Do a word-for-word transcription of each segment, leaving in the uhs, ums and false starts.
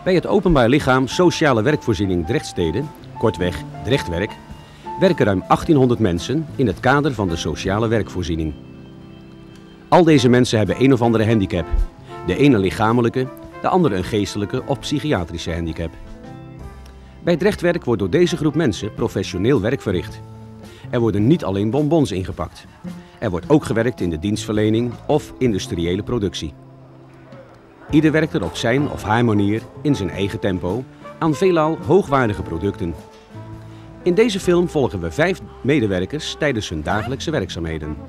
Bij het openbaar lichaam Sociale Werkvoorziening Drechtstede, kortweg Drechtwerk, werken ruim achttienhonderd mensen in het kader van de sociale werkvoorziening. Al deze mensen hebben een of andere handicap. De ene een lichamelijke, de andere een geestelijke of psychiatrische handicap. Bij Drechtwerk wordt door deze groep mensen professioneel werk verricht. Er worden niet alleen bonbons ingepakt. Er wordt ook gewerkt in de dienstverlening of industriële productie. Ieder werkt er op zijn of haar manier, in zijn eigen tempo, aan veelal hoogwaardige producten. In deze film volgen we vijf medewerkers tijdens hun dagelijkse werkzaamheden.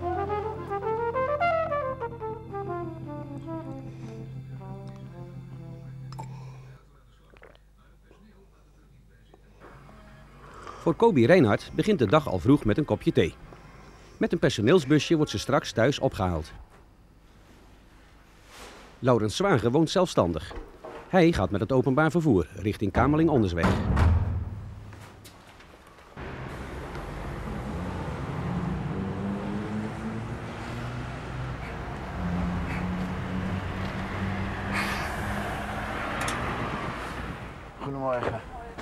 Voor Kobi Reinhardt begint de dag al vroeg met een kopje thee. Met een personeelsbusje wordt ze straks thuis opgehaald. Laurens Zwager woont zelfstandig. Hij gaat met het openbaar vervoer richting Kamerling-Ondersweg. Goedemorgen.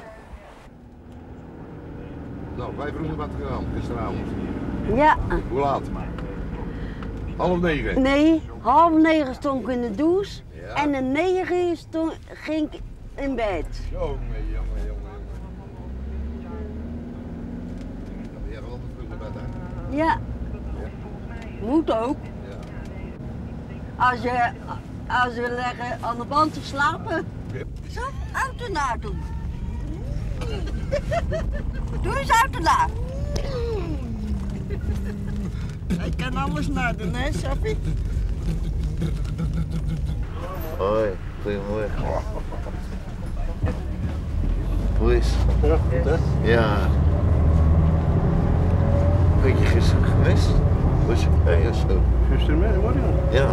Nou, wij vroegen wat gedaan gisteravond. Ja. Hoe laat? Half negen? Nee, half negen stond ik in de douche. Ja. En om negen uur stond, ging ik in bed. Jongen, jongen, jongen, jongen. Dan ben jij wel altijd vroeg naar bed, hè? Ja. Ja. Moet ook. Ja. Als je, als we leggen aan de band te slapen. Ja. Zo, auto na doen. Doe eens auto na. Ik kan alles nadoen, hè, Sophie? Hoi, goedemorgen. Hoe is het? Ja, goed hè? Ja. Ben je gisteren geweest? Was je vrij of zo? Gisteren mee, hoor je? Ja.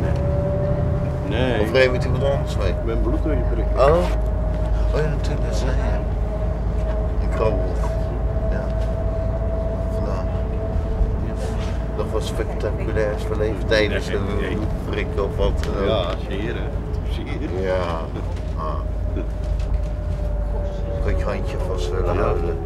Nee. Of reed met iemand anders mee? Ik ben bloed door je prik. Oh? Oh ja, natuurlijk, dat zei je. In Kralhof. Ja. Vandaag. Nog wat spectaculairs beleefd tijdens een prik of wat dan ook. Ja, zie je hè? Zie je? Ja. Ah. Had je handje vast willen Ja. houden.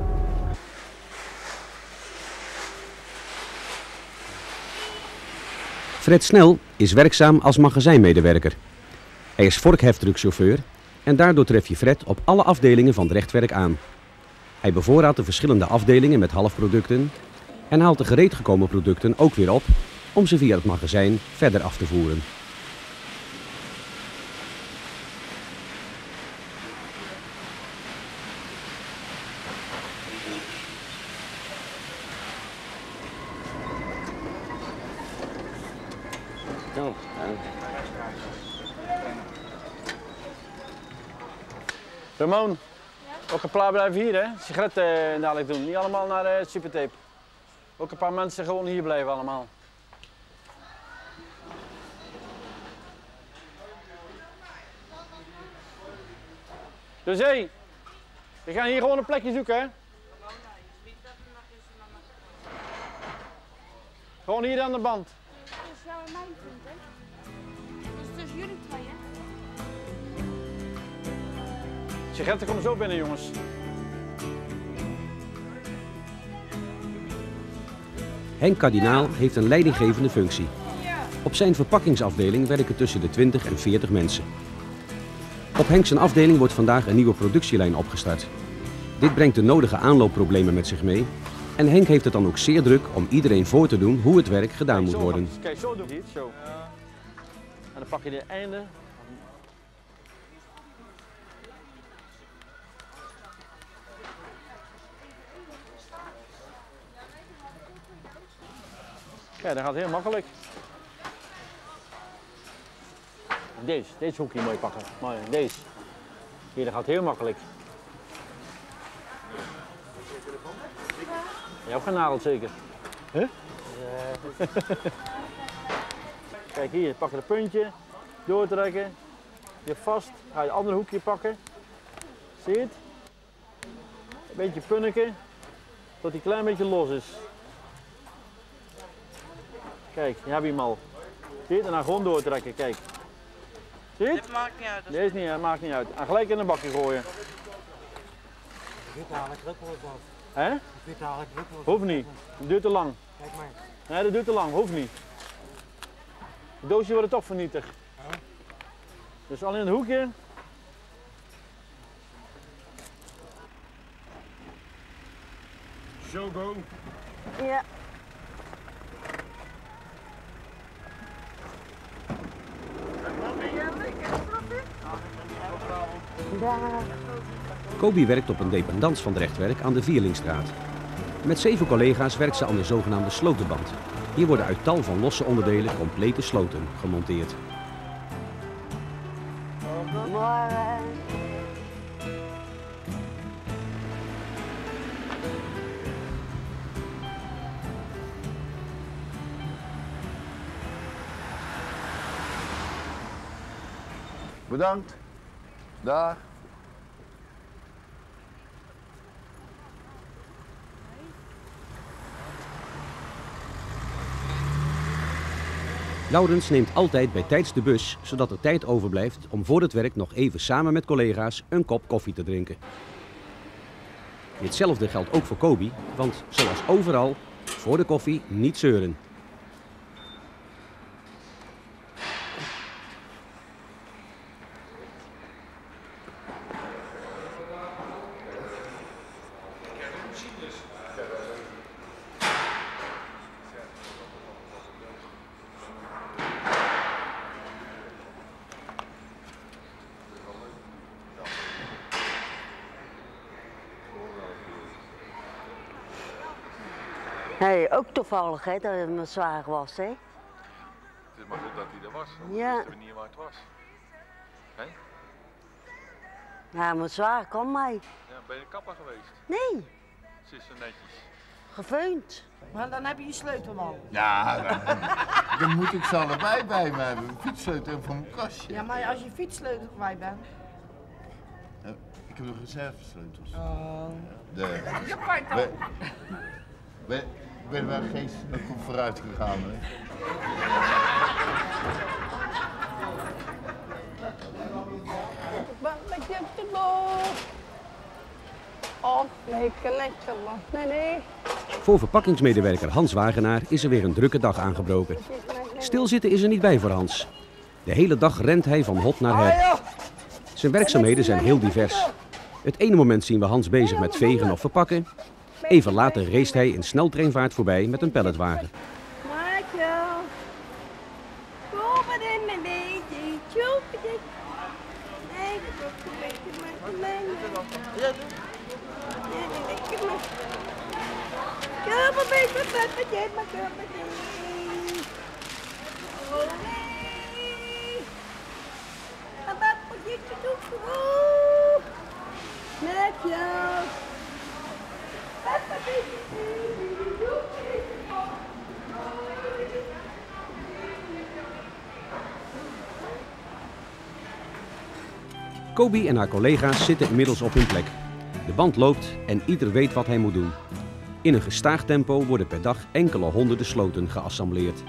Fred Snel is werkzaam als magazijnmedewerker. Hij is vorkheftruckchauffeur en daardoor tref je Fred op alle afdelingen van Drechtwerk aan. Hij bevoorraadt de verschillende afdelingen met halfproducten en haalt de gereed gekomen producten ook weer op om ze via het magazijn verder af te voeren. Ramon, ook een paar blijven hier, hè? Sigaretten uh, dadelijk doen. Niet allemaal naar uh, Supertape. Ook een paar mensen gewoon hier blijven allemaal. Dus hé, hey, we gaan hier gewoon een plekje zoeken, hè? Gewoon hier aan de band. Dat is jou en mijn punt, hè? Dat is tussen jullie twee, hè? Sigaretten komen zo binnen, jongens. Henk Kardinaal heeft een leidinggevende functie. Op zijn verpakkingsafdeling werken tussen de twintig en veertig mensen. Op Henks afdeling wordt vandaag een nieuwe productielijn opgestart. Dit brengt de nodige aanloopproblemen met zich mee. En Henk heeft het dan ook zeer druk om iedereen voor te doen hoe het werk gedaan moet worden. Kijk, zo doe je het, zo. En dan pak je de einde. Kijk, dat gaat heel makkelijk. Deze, deze hoekje moet je pakken. Mooi, deze. Hier, dat gaat heel makkelijk. Je hebt geen nadel zeker? Huh? Ja. Kijk hier, pak je het puntje, doortrekken, je vast, ga je het andere hoekje pakken. Zie je het? Een beetje punniken, tot hij een klein beetje los is. Kijk, je hebt hem al. Zie je het? En dan gewoon doortrekken, kijk. Zie Zie je het? Dit maakt niet uit. Deze is niet, dat maakt niet uit. En gelijk in een bakje gooien. Dit eigenlijk druppel of wat? Hè? Dit eigenlijk druppel of Hoeft niet. Dat duurt te lang. Kijk maar. Nee, dat duurt te lang. Hoeft niet. De doosjes worden toch vernietigd. Ja. Dus al in het hoekje. Zo go. Ja. Kobi werkt op een dependance van Drechtwerk aan de Vierlingstraat. Met zeven collega's werkt ze aan de zogenaamde slotenband. Hier worden uit tal van losse onderdelen complete sloten gemonteerd. Maar, Bedankt. Dag. Laurens neemt altijd bij tijds de bus, zodat er tijd overblijft om voor het werk nog even samen met collega's een kop koffie te drinken. Ditzelfde geldt ook voor Kobi, want zoals overal, voor de koffie niet zeuren. hey, ook toevallig hè, dat het mijn zwaar was hè. Het is maar goed dat hij er was, anders Ja. wisten we niet waar het was. Hè? Ja, mijn zwaar kan mij. Ja, ben je de kapper geweest? Nee, Ze is zo netjes. gefeund. Maar dan heb je je sleutelman. Ja, dan, dan moet ik ze allebei bij me hebben. Mijn fietssleutel en van mijn kastje. Ja, maar als je fietssleutel kwijt bent. Ja, ik heb nog reservesleutels. Oh. De, Je pakt dan. ben, ben, ben wel geestelijk op vooruit gegaan. Hè? Wat met je te doen? Oh, nee, kan lekker man. Nee, nee. Voor verpakkingsmedewerker Hans Wagenaar is er weer een drukke dag aangebroken. Stilzitten is er niet bij voor Hans. De hele dag rent hij van hot naar her. Zijn werkzaamheden zijn heel divers. Het ene moment zien we Hans bezig met vegen of verpakken. Even later race hij in sneltreinvaart voorbij met een palletwagen. Maatje. Kom maar in mijn beetje. Tjoep dit. Nee, dat is ook een beetje met mij. Nee, nee, lekker maar. Kom maar mee met mij, met jij, maar kom maar mee. Oh nee. Mama, moet je te doen? Oh. Met jou. Kobi en haar collega's zitten inmiddels op hun plek. De band loopt en ieder weet wat hij moet doen. In een gestaag tempo worden per dag enkele honderden sloten geassembleerd.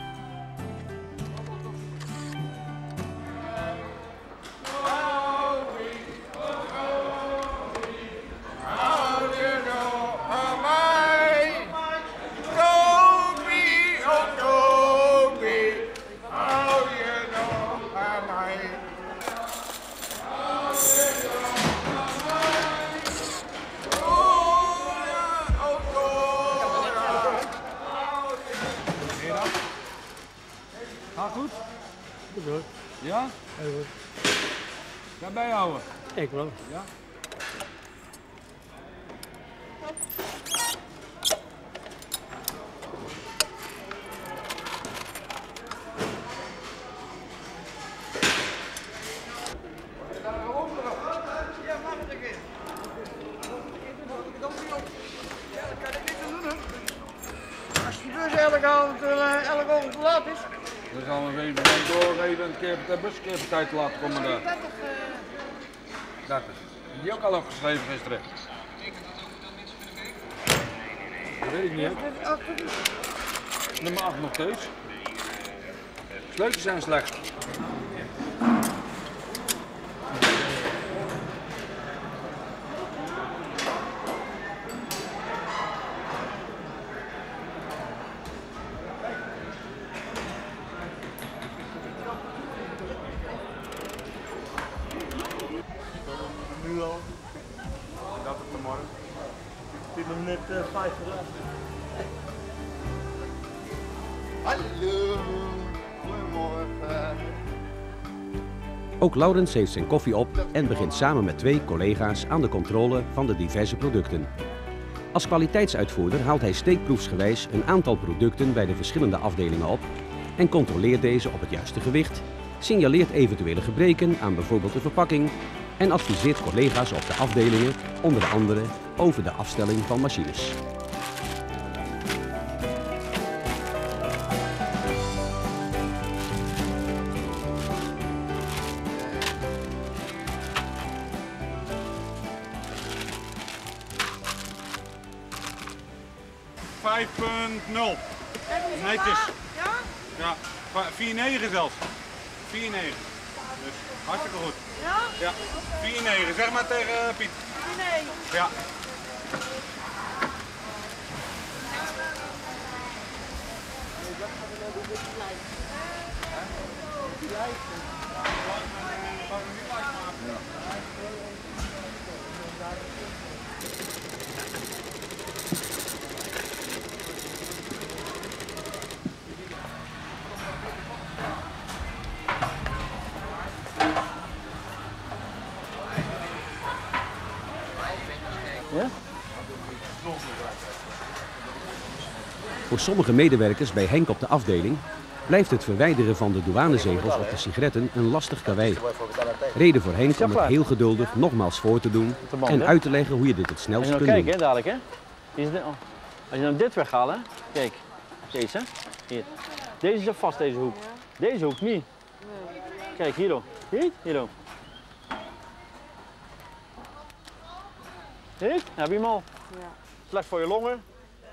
Gaat goed? Ja? Heel goed. Kan bijhouden? Ik wel. Ja? Als die bus elke avond, uh, elke ochtend te laat is. Dan gaan we even doorgeven een keer de bus een keer op tijd te laten komen daar. dertig. Die ook al opgeschreven gisteren. Dat weet ik niet, hè? Nummer acht nog steeds. Sleutels zijn slecht. al. Dat op de morgen. Ik heb hem net uh, vijf gedaan. Hallo, goedemorgen. Ook Laurens heeft zijn koffie op en begint samen met twee collega's aan de controle van de diverse producten. Als kwaliteitsuitvoerder haalt hij steekproefsgewijs een aantal producten bij de verschillende afdelingen op en controleert deze op het juiste gewicht, signaleert eventuele gebreken aan bijvoorbeeld de verpakking en adviseert collega's op de afdelingen, onder andere, over de afstelling van machines. vijf punt nul. Netjes. Ja? Ja, vier negen zelfs. vier negen. Dus hartstikke goed. Ja? Ja, vier negen. Zeg maar tegen uh, Piet. Nee. Ja. Ja? Voor sommige medewerkers bij Henk op de afdeling blijft het verwijderen van de douanezegels op de sigaretten een lastig karwei. Reden voor Henk om het heel geduldig nogmaals voor te doen en uit te leggen hoe je dit het Als snelst je nou kunt kijkt, doen. hè, dadelijk, hè? Hier is de, oh. Als je nou dit weghaalt, hè? Kijk, deze, hier. Deze zit vast, deze hoek. Deze hoek niet. Kijk, hierdoor. Zie je? Hierdoor. Zie je? Heb je hem al? Ja. Slecht voor je longen.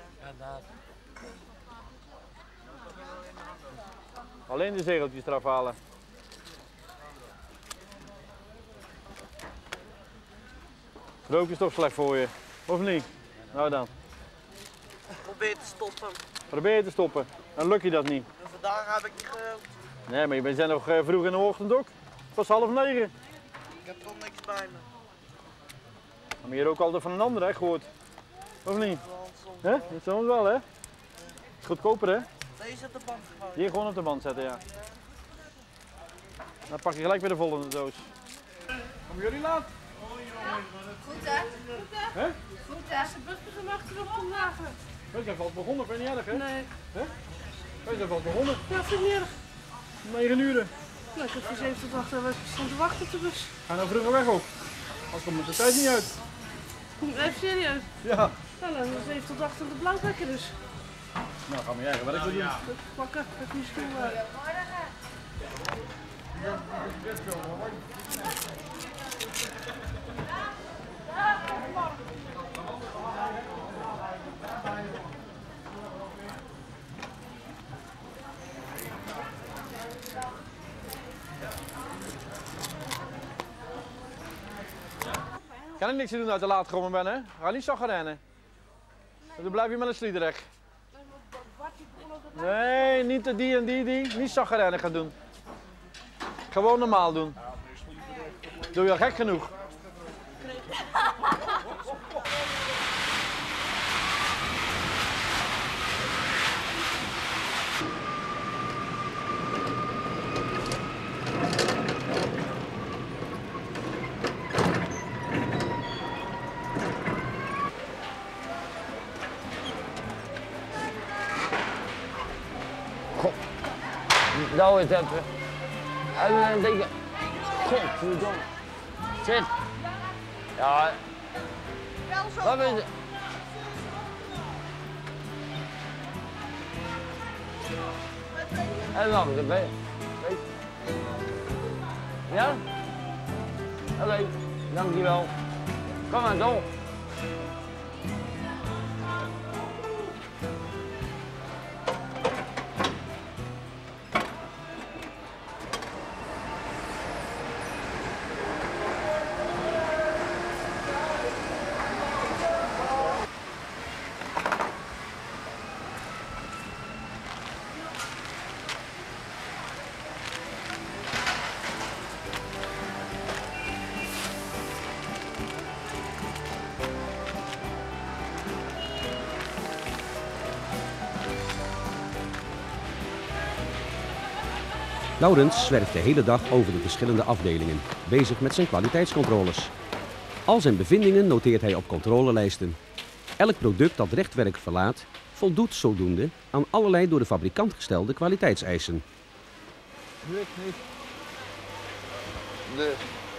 Alleen de zegeltjes eraf halen. Roken is toch slecht voor je, of niet? Nou dan. Probeer te stoppen. Probeer te stoppen. Dan lukt je dat niet. En vandaag heb ik niet gerookt. Nee, maar je bent nog uh, vroeg in de ochtend ook. Het was half negen. Ik heb toch niks bij me. Maar je rookt altijd van een ander, hè, gehoord. Of niet? Hè? Dat is soms wel, hè? Goedkoper, hè? Deze op de band gewoon. Hier gewoon op de band zetten, ja. Dan pak je gelijk weer de volgende doos. Komen jullie laat? Goed hè? Goed hè? Hè? Goed hè? De bus is om achter op vandaag. We zijn vast begonnen, vind je niet erg, hè? Nee. Hè? We zijn vast begonnen. Ja, vind ik niet erg. negen uur. Nou, ik heb van zeven tot acht uur staan te wachten op de bus. Ga nou vroeger weg ook. Anders komt de tijd niet uit. Even serieus. Ja. Nou, dan is zeven tot acht op de blauwplekken dus. Nou, ga maar je eigen werk doen. Pakken, ik niet stoel. Kan ik niks doen uit te laat gekomen ben, hè? Ga niet zo gaan rennen. Dan blijf je met een sliedereg. Nee, niet de die en die, die. Niet zo gaan rennen gaan doen. Gewoon normaal doen. Doe je al gek genoeg. Nou eens even. En dan denk je, godverdomme. Zit. Ja. Wat is het? En wacht even. Ja? Oké, okay, dankjewel. Kom maar door. Laurens zwerft de hele dag over de verschillende afdelingen, bezig met zijn kwaliteitscontroles. Al zijn bevindingen noteert hij op controlelijsten. Elk product dat Drechtwerk verlaat, voldoet zodoende aan allerlei door de fabrikant gestelde kwaliteitseisen. Lukt niet. Dus.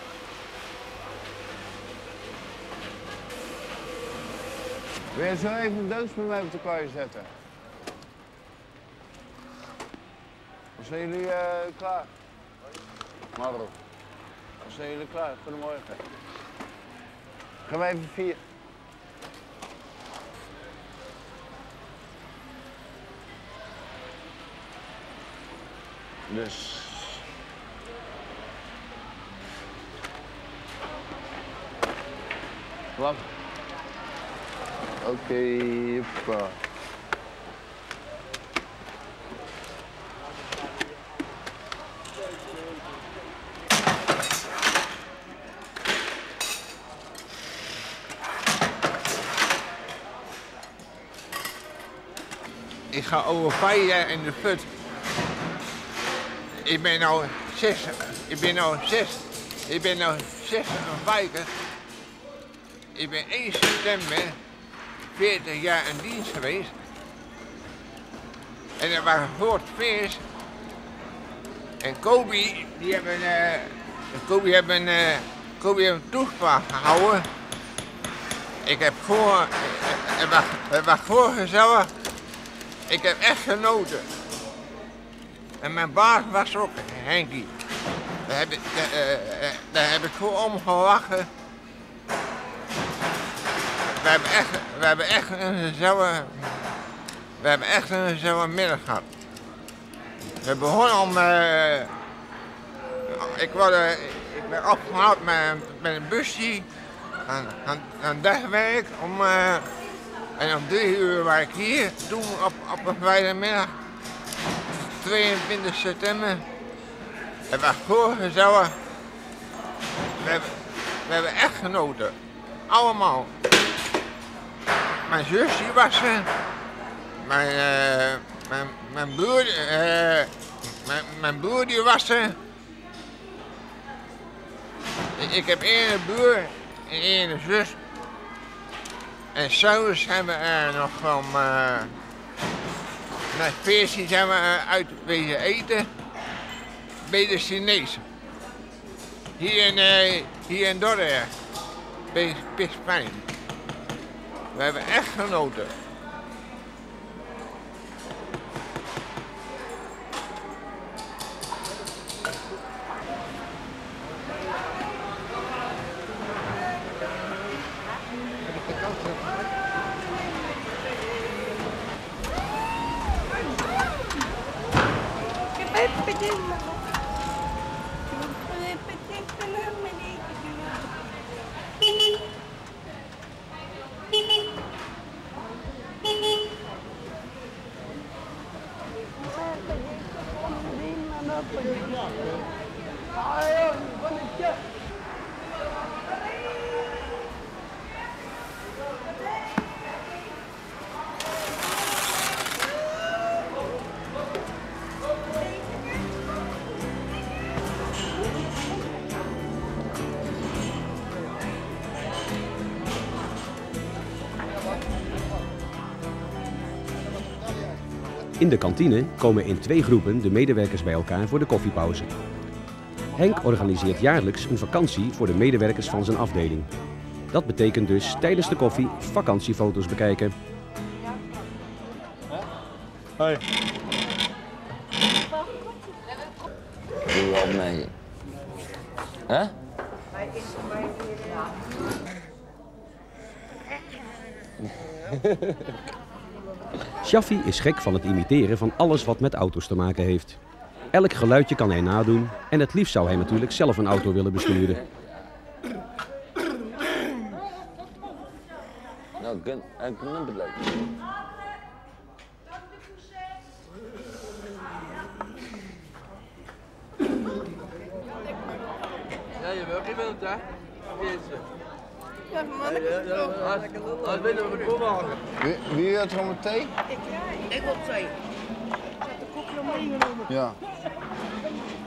Wil je zo even een doos met mij op de kar zetten? Of zijn jullie uh, klaar? Marro. Of zijn jullie klaar? Goedemorgen. Gaan we even vier. Dus. Wacht. Oké, okay, hoppa. Ik ga over vijf jaar in de put. Ik ben nou zes, ik ben nou zes, ik ben nou zesenvijftig. Ik ben één september veertig jaar in dienst geweest. En dat waren Ford Veers. En Kobe, die hebben, uh, Kobe hebben, uh, Kobe hebben toespraak gehouden. Ik heb voor, het was, het was voorgezellig. Ik heb echt genoten. En mijn baas was ook Henkie. Daar heb ik, uh, uh, daar heb ik voor om gelachen. We hebben echt, we hebben echt een gezellige, we hebben echt een gezellige middag gehad. We begonnen om, uh, ik, word, uh, ik ben opgehaald met, met een busje aan, aan, aan dagwerk om, uh, en om drie uur was ik hier, toen op, op een vrijdagmiddag, tweeëntwintig september. Het was gewoon gezellig. We hebben, we hebben echt genoten, allemaal. Mijn zus die was er, mijn, uh, mijn, mijn broer, uh, mijn, mijn broer die was er. Ik heb één broer en één zus. En s'avonds hebben we er nog van, uh, naar veertien zijn we uh, uit wezen eten bij de Chinezen. Hier in, uh, hier in Dordrecht, bij Pispijn. We hebben echt genoten. In de kantine komen in twee groepen de medewerkers bij elkaar voor de koffiepauze. Henk organiseert jaarlijks een vakantie voor de medewerkers van zijn afdeling. Dat betekent dus tijdens de koffie vakantiefoto's bekijken. Hoi. Doe je wel mee? Hè? Shaffi is gek van het imiteren van alles wat met auto's te maken heeft. Elk geluidje kan hij nadoen en het liefst zou hij natuurlijk zelf een auto willen besturen. Nou, ik kan het leuk. Ja, je wil geen wilt, hè? Ja, man, ik heb het ook. Dat weten we het maken. Wie, wie wil er om thee? Ik wil twee. Ik heb de koekje al meegenomen. Ja.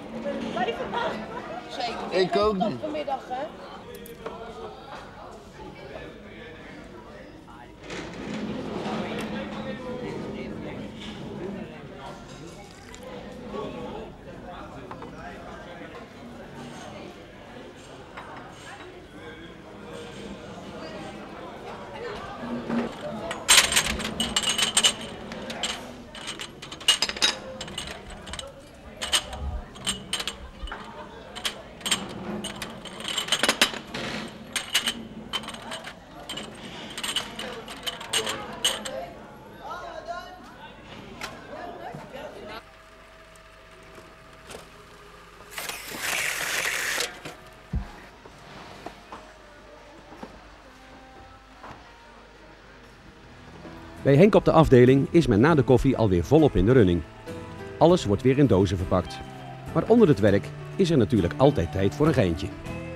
Zeker. Ik ook niet. Vanmiddag, hè? Bij Henk op de afdeling is men na de koffie alweer volop in de running. Alles wordt weer in dozen verpakt. Maar onder het werk is er natuurlijk altijd tijd voor een geintje.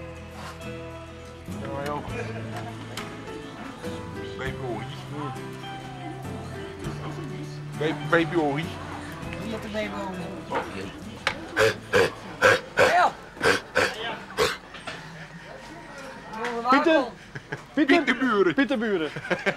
Baby Ori. Wie heeft de baby Ori? Pieter! Pieter! Pieter Buren. Pieter Buren.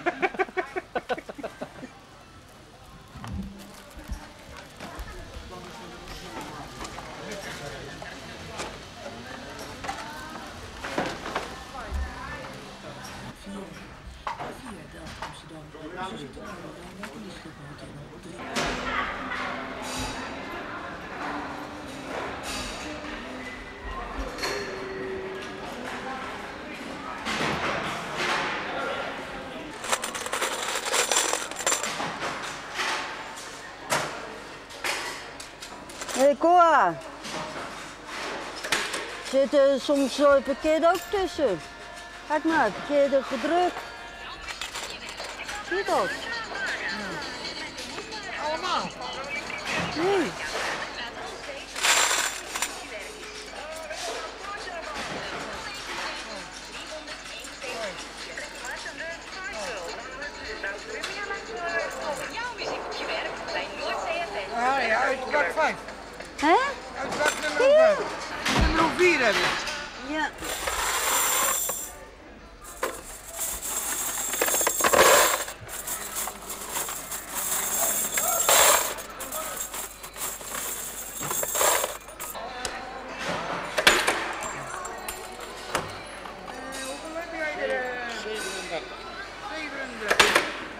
Hé hey, Cora, zit er soms zo verkeerd ook tussen? Kijk maar, verkeerde gedrukt. Zie je dat? Allemaal? Nee. Ja, ja, uit vak vijf. Hè? Uit vak nummer vijf. Nummer vier hebben we. Ja. Hoeveel heb jij er? zevenendertig. zevenendertig.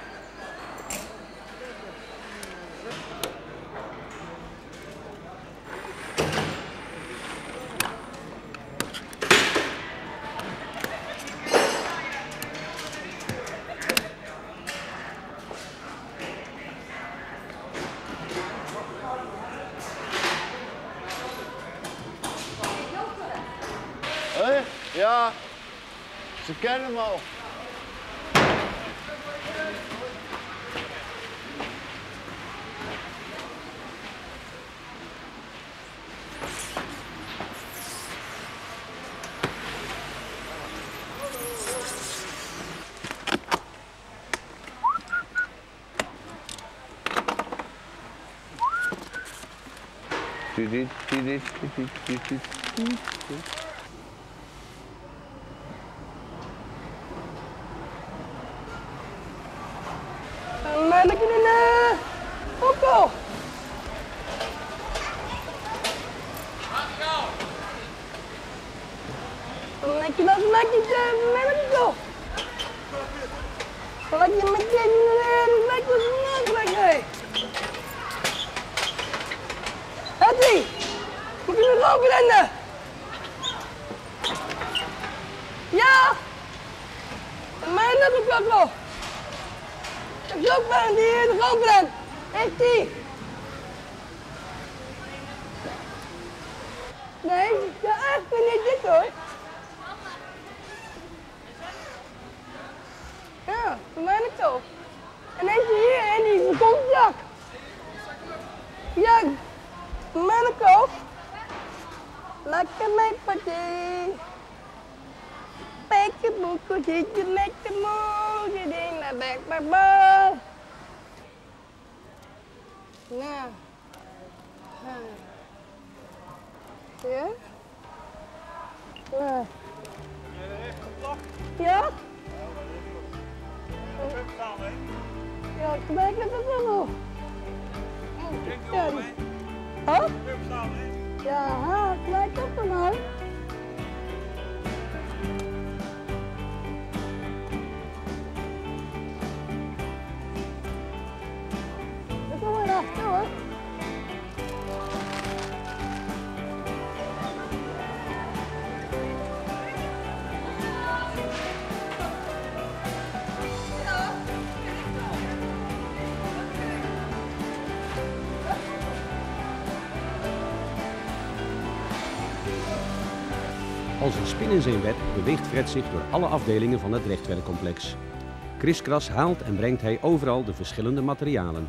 Hé? Ja. Ze kennen hem al. Dit, dit, dit, dit, dit, dit, dit. Mana kena na? Pokok. Lagi lagi lagi je, mana tu? Lagi macam ni, lagi nak lagi. Hati, mungkin kau beranda. Ya, mana tu kau? Zoek maar die in de grondbrand. Echt die. Nee, ja, echt niet dit hoor. Ja, voor mij niet zo. En eentje hier en die komt jak. Ja, voor mij niet zo. Lekker mijn partij. Beetje boeken, zitje met de moe, je ding naar bek bij bal. Nou. Ja? Ja. Ja? Ja, ik merk het er nog. Ja. Huh? Ja, het lijkt op me nou. Ik kom weer achter hoor. Als een spin in zijn web beweegt Fred zich door alle afdelingen van het rechtwerkcomplex. Kriskras haalt en brengt hij overal de verschillende materialen.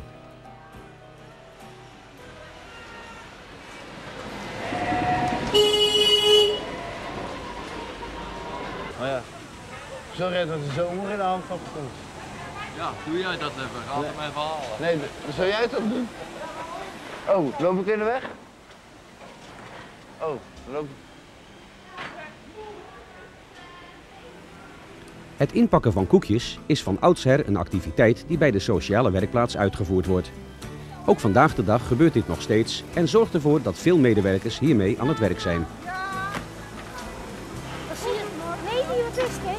Oh ja. Sorry dat de zomer in de hand komt. Ja, doe jij dat even. Ga het hem even halen. Nee, zou jij het ook doen? Oh, loop ik in de weg? Oh, loop ik. Het inpakken van koekjes is van oudsher een activiteit die bij de sociale werkplaats uitgevoerd wordt. Ook vandaag de dag gebeurt dit nog steeds en zorgt ervoor dat veel medewerkers hiermee aan het werk zijn. Wat zie je? Nee, wat is dit?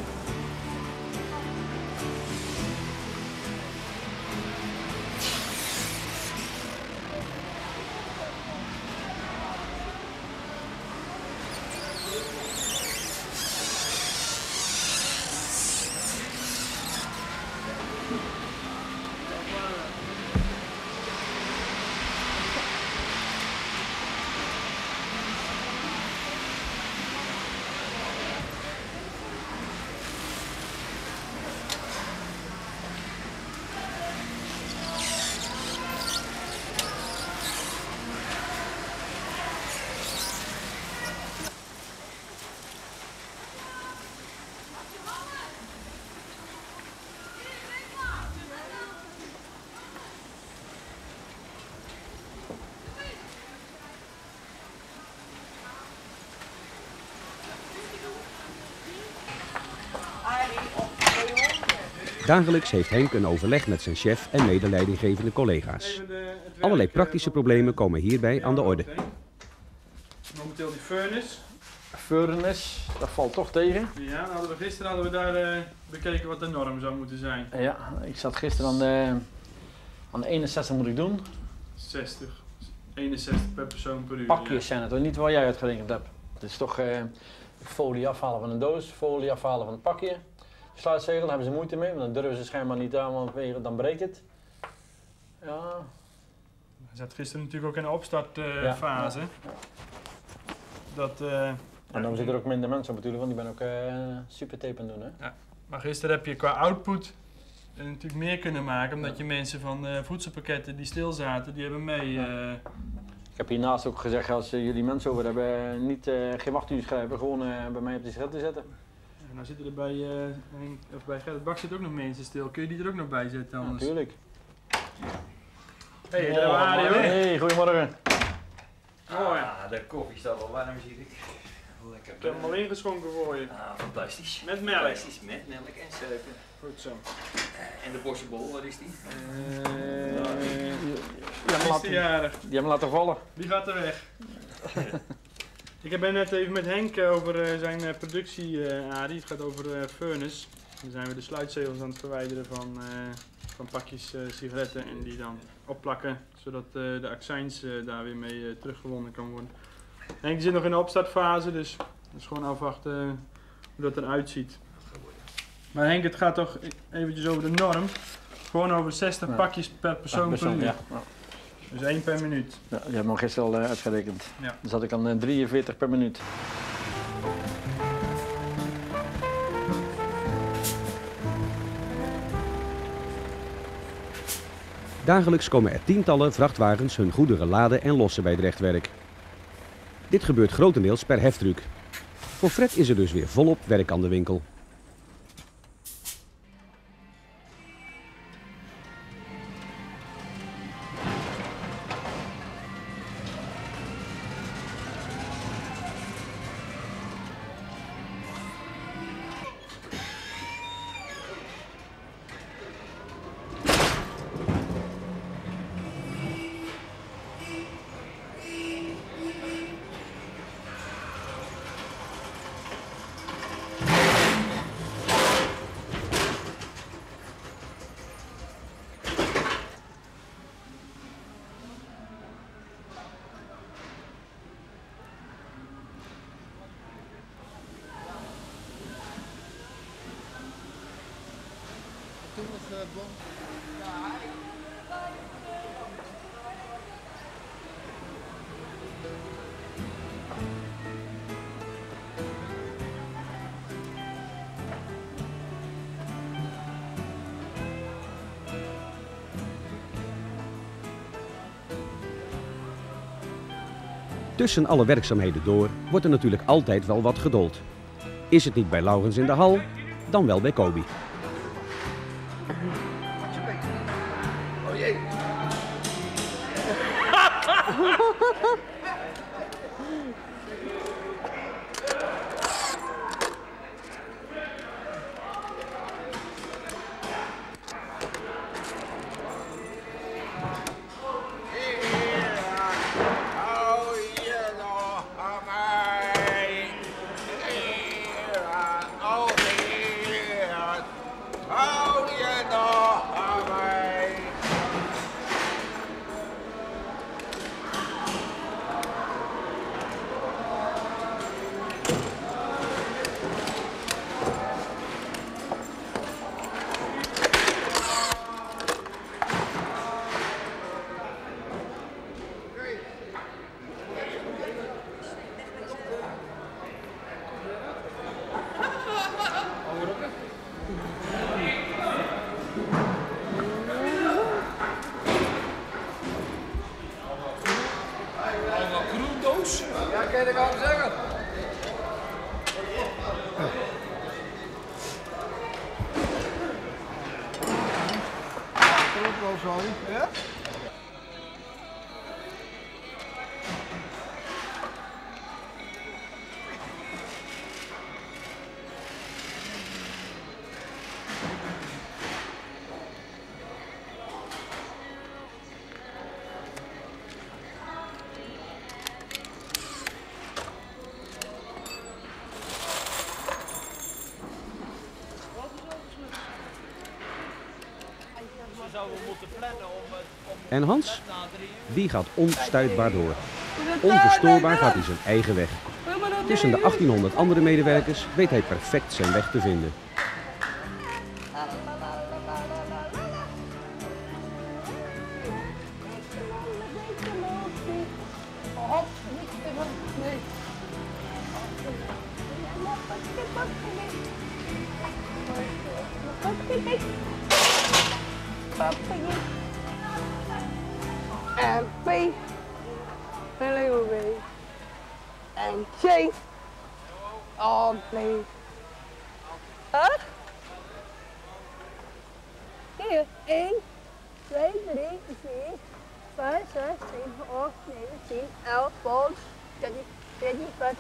Dagelijks heeft Henk een overleg met zijn chef en medeleidinggevende collega's. Allerlei praktische problemen komen hierbij aan de orde. Momenteel die furnace. Furnace, dat valt toch tegen. Ja, hadden we, gisteren hadden we daar uh, bekeken wat de norm zou moeten zijn. Ja, ik zat gisteren aan de, aan de eenenzestig moet ik doen. zestig. eenenzestig per persoon per uur. Pakjes ja. Zijn het, hoor. Niet wat jij uitgerekend hebt. Het is toch uh, folie afhalen van een doos, folie afhalen van een pakje. Sluitzegel, daar hebben ze moeite mee, want dan durven ze schijnbaar niet aan, want dan breekt het. Ja. We zaten gisteren natuurlijk ook in de opstartfase. Uh, ja. Dat, uh, en dan zitten er ook minder mensen op natuurlijk, want die ben ook uh, super tape aan het doen. Hè? Ja. Maar gisteren heb je qua output natuurlijk meer kunnen maken, omdat je mensen van uh, voedselpakketten die stil zaten, die hebben mee. Uh, Ik heb hiernaast ook gezegd, als uh, jullie mensen over hebben, niet, uh, geen wachtuur schrijven, gewoon uh, bij mij op die schrift te zetten. En dan zitten er bij, uh, of bij Gerrit Bak zitten ook nog mensen stil. Kun je die er ook nog bij zetten anders? Natuurlijk. Hé, hey, daar waren we. Hey, goedemorgen. Oh ja, de koffie staat al warm, zie ik. Lekker. Ik heb hem al ingeschonken voor je. Ah, fantastisch. Met melk. Fantastisch, met melk en suiker. Goed zo. En de bossenbol, wat is die? Uh, die hebben laten, die hebben me laten vallen. Die gaat er weg. Ik ben net even met Henk over uh, zijn uh, productie, uh, Arie. Het gaat over uh, furnace. Dan zijn we de sluitzegels aan het verwijderen van, uh, van pakjes uh, sigaretten en die dan opplakken, zodat uh, de accijns uh, daar weer mee uh, teruggewonnen kan worden. Henk zit nog in de opstartfase, dus dat is gewoon afwachten uh, hoe dat eruit ziet. Maar Henk, het gaat toch eventjes over de norm. Gewoon over zestig ja. pakjes per persoon per, persoon, per uur. Ja. Ja. Dus één per minuut. Ja, die hebben we gisteren al uh, uitgerekend. Ja. Dan zat ik aan uh, drieënveertig per minuut. Dagelijks komen er tientallen vrachtwagens hun goederen laden en lossen bij het rechtwerk. Dit gebeurt grotendeels per heftruck. Voor Fred is er dus weer volop werk aan de winkel. Bon? Tussen alle werkzaamheden door wordt er natuurlijk altijd wel wat geduld. Is het niet bij Laurens in de hal, dan wel bij Kobi. Oh jee. Ja, kan je dat wel zeggen? Dat is wel zo, ja? En Hans? Die gaat onstuitbaar door. Onverstoorbaar gaat hij zijn eigen weg. Tussen de achttienhonderd andere medewerkers weet hij perfect zijn weg te vinden. And B, hello B, and J, oh please, huh? Hier, één, twee, drie, vier, vijf, zes, zeven, acht, negen, tien, elf, twaalf, dertien, veertien, vijftien.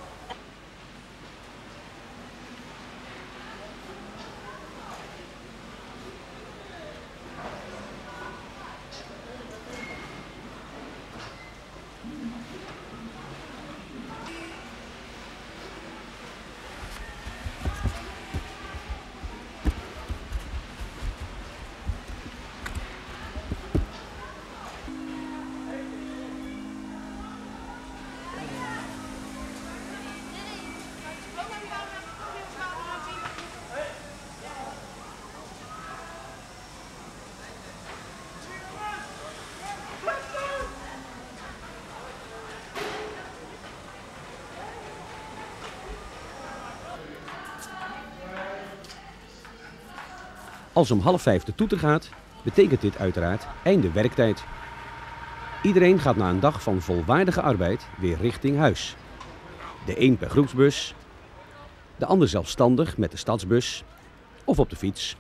Als om half vijf de toeter gaat, betekent dit uiteraard einde werktijd. Iedereen gaat na een dag van volwaardige arbeid weer richting huis. De een per groepsbus, de ander zelfstandig met de stadsbus of op de fiets.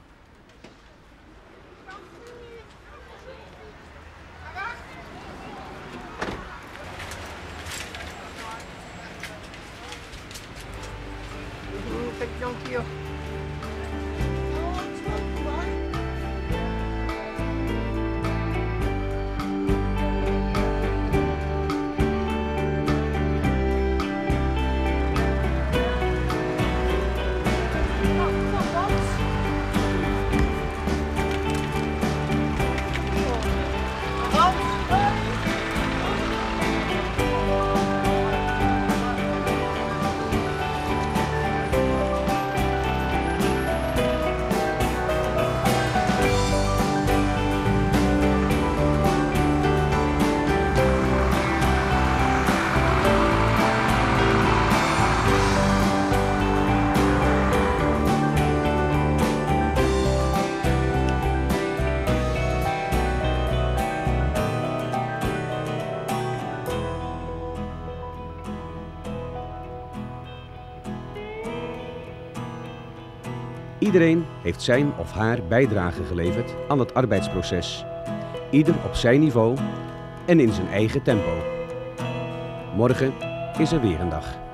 Iedereen heeft zijn of haar bijdrage geleverd aan het arbeidsproces. Ieder op zijn niveau en in zijn eigen tempo. Morgen is er weer een dag.